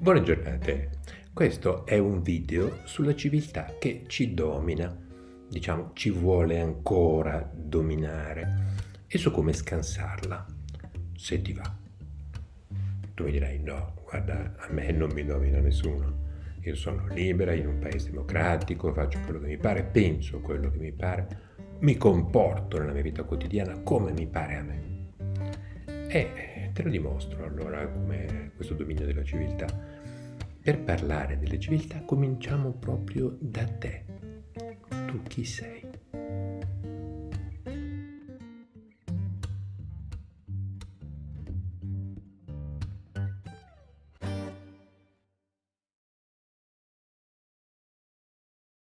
Buona giornata. Questo è un video sulla civiltà che ci domina, diciamo ci vuole ancora dominare, e su come scansarla, se ti va. Tu mi dirai no, guarda, a me non mi domina nessuno. Io sono libera in un paese democratico, faccio quello che mi pare, penso quello che mi pare, mi comporto nella mia vita quotidiana come mi pare a me. E te lo dimostro allora come questo dominio della civiltà. Per parlare delle civiltà cominciamo proprio da te. Tu chi sei?